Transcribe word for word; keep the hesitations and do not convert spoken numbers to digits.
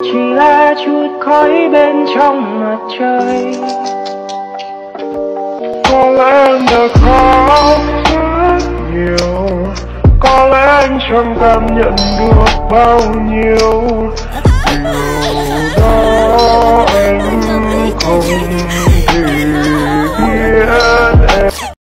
chỉ là chút khói bên trong mặt trời. Có lẽ anh đã khóc rất nhiều, có lẽ anh chẳng cảm nhận được bao nhiêu.